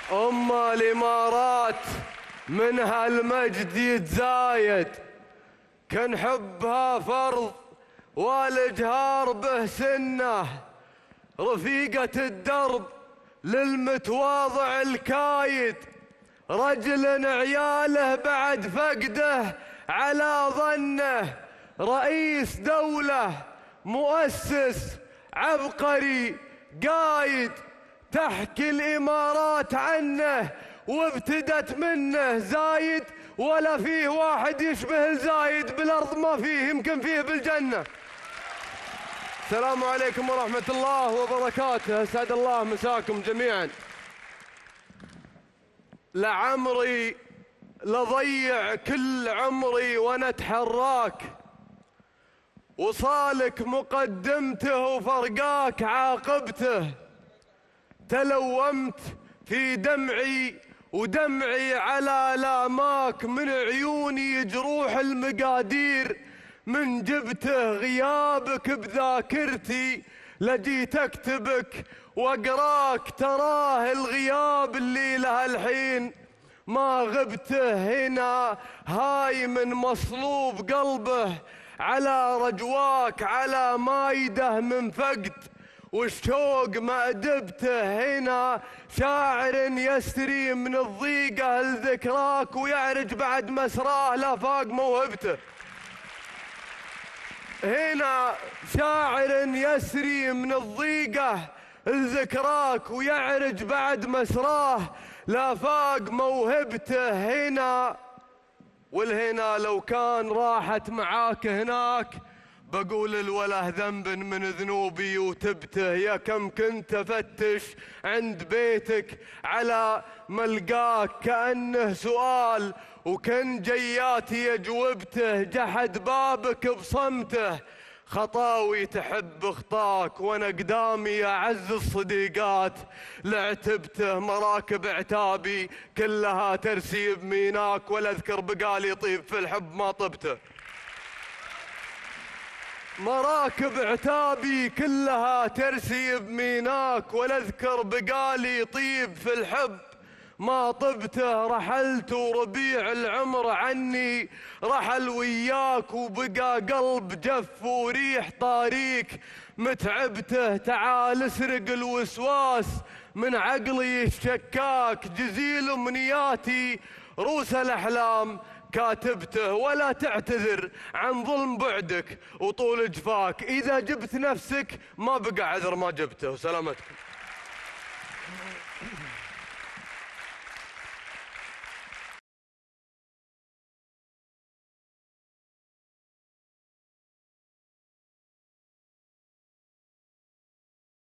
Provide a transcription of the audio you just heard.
الإمارات من هالمجد يتزايد، كان حبها فرض والإجهار به سنة، رفيقة الدرب للمتواضع الكايد، رجل عياله بعد فقده على ظنه، رئيس دولة مؤسس عبقري قايد، تحكي الإمارات عنه وابتدت منه زايد، ولا فيه واحد يشبه الزايد بالأرض، ما فيه، يمكن فيه بالجنة. السلام عليكم ورحمة الله وبركاته، أسعد الله مساكم جميعا. لعمري لضيع كل عمري وانا اتحراك، وصالك مقدمته وفرقاك عاقبته، تلومت في دمعي ودمعي على لاماك، من عيوني جروح المقادير من جبته، غيابك بذاكرتي لجيت اكتبك واقراك، تراه الغياب اللي له الحين ما غبته، هنا هاي من مصلوب قلبه على رجواك، على مايده من فقد والشوق مأدبته، هنا شاعر يستري من الضيقة لذكراك، ويعرج بعد مسراه لافاق موهبته. هنا شاعر يسري من الضيقة لذكراك، ويعرج بعد مسراه لافاق موهبته، هنا والهنا لو كان راحت معاك هناك، بقول الوله ذنب من ذنوبي وتبته، يا كم كنت افتش عند بيتك على ملقاك كأنه سؤال، وكن جياتي اجوبته، جحد بابك بصمته، خطاوي تحب خطاك وانا قدامي اعز الصديقات لعتبته، مراكب عتابي كلها ترسي بميناك، ولا اذكر بقالي طيب في الحب ما طبته. مراكب عتابي كلها ترسي بميناك، ولا اذكر بقالي طيب في الحب ما طبته، رحلت وربيع العمر عني رحل وياك، وبقى قلب جف وريح طاريك متعبته، تعال اسرق الوسواس من عقلي الشكاك، جزيل امنياتي روس الاحلام كاتبته، ولا تعتذر عن ظلم بعدك وطول جفاك، اذا جبت نفسك ما بقى عذر ما جبته. وسلامتكم.